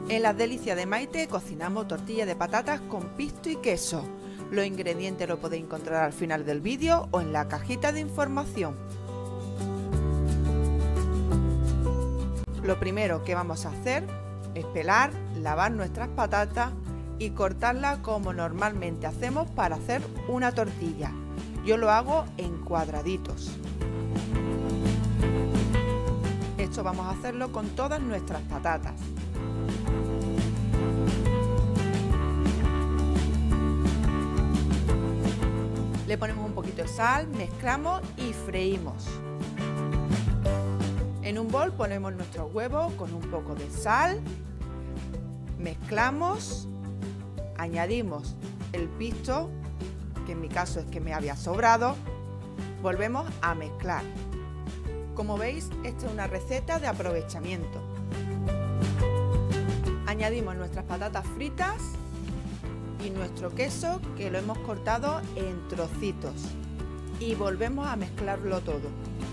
En las delicias de Maite cocinamos tortillas de patatas con pisto y queso. Los ingredientes los podéis encontrar al final del vídeo o en la cajita de información. Lo primero que vamos a hacer es pelar, lavar nuestras patatas y cortarlas como normalmente hacemos para hacer una tortilla. Yo lo hago en cuadraditos. Esto vamos a hacerlo con todas nuestras patatas. Le ponemos un poquito de sal, mezclamos y freímos. En un bol ponemos nuestros huevos con un poco de sal, mezclamos, añadimos el pisto, que en mi caso es que me había sobrado, volvemos a mezclar. Como veis, esta es una receta de aprovechamiento. Añadimos nuestras patatas fritas y nuestro queso, que lo hemos cortado en trocitos, y volvemos a mezclarlo todo.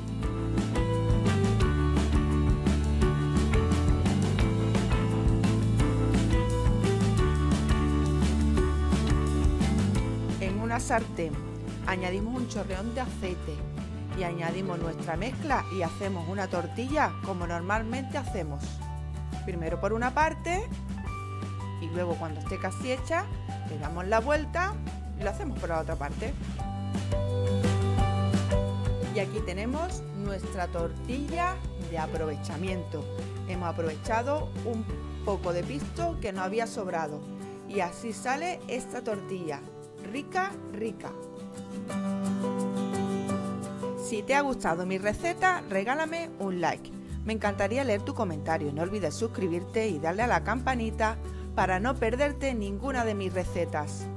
En una sartén añadimos un chorreón de aceite y añadimos nuestra mezcla y hacemos una tortilla como normalmente hacemos. Primero por una parte y luego, cuando esté casi hecha, le damos la vuelta y lo hacemos por la otra parte. Y aquí tenemos nuestra tortilla de aprovechamiento. Hemos aprovechado un poco de pisto que nos había sobrado y así sale esta tortilla, rica, rica. Si te ha gustado mi receta, regálame un like. Me encantaría leer tu comentario. No olvides suscribirte y darle a la campanita para no perderte ninguna de mis recetas.